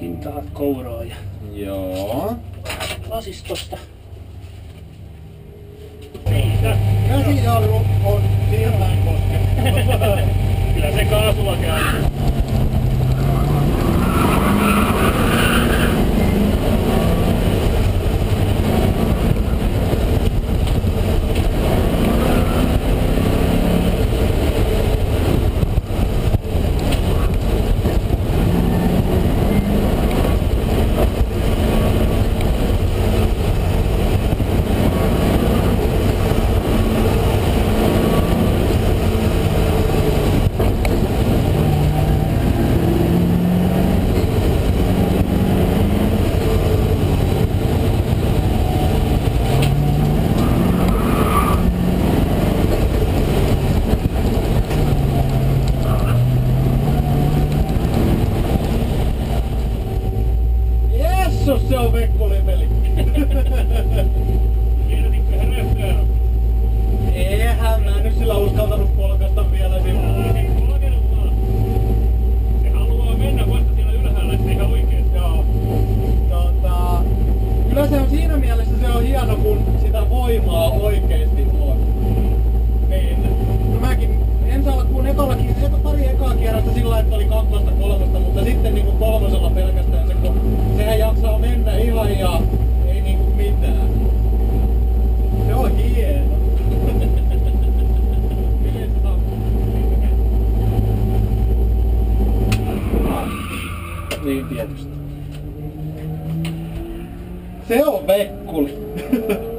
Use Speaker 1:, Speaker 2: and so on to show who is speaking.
Speaker 1: kintaat kouraa ja
Speaker 2: Joo.
Speaker 1: lasistosta.
Speaker 2: Käsijarru on sillään koskettu.
Speaker 1: Kyllä se kaasulla käy.
Speaker 2: Se on vekkulimeli.
Speaker 1: Tiedätitkö hän röhköä?
Speaker 2: Eihän mä nyt sillä uskaltanut polkasta vielä silloin.
Speaker 1: Se haluaa mennä vasta siellä ylhäällä, että ihan oikeesti.
Speaker 2: Joo. Kyllä se on siinä mielessä se on hieno, kun sitä voimaa oikeesti on. Niin. No mäkin en saa kuin pari ekaa kierrosta sillä että oli kakkosta kolmosta, mutta sitten niinku kolmosella pelkästään se, kun sehän jaksaa mennä ihan ja ei niinku mitään. Se on hieno. Niin tietysti. Se on vekkuli.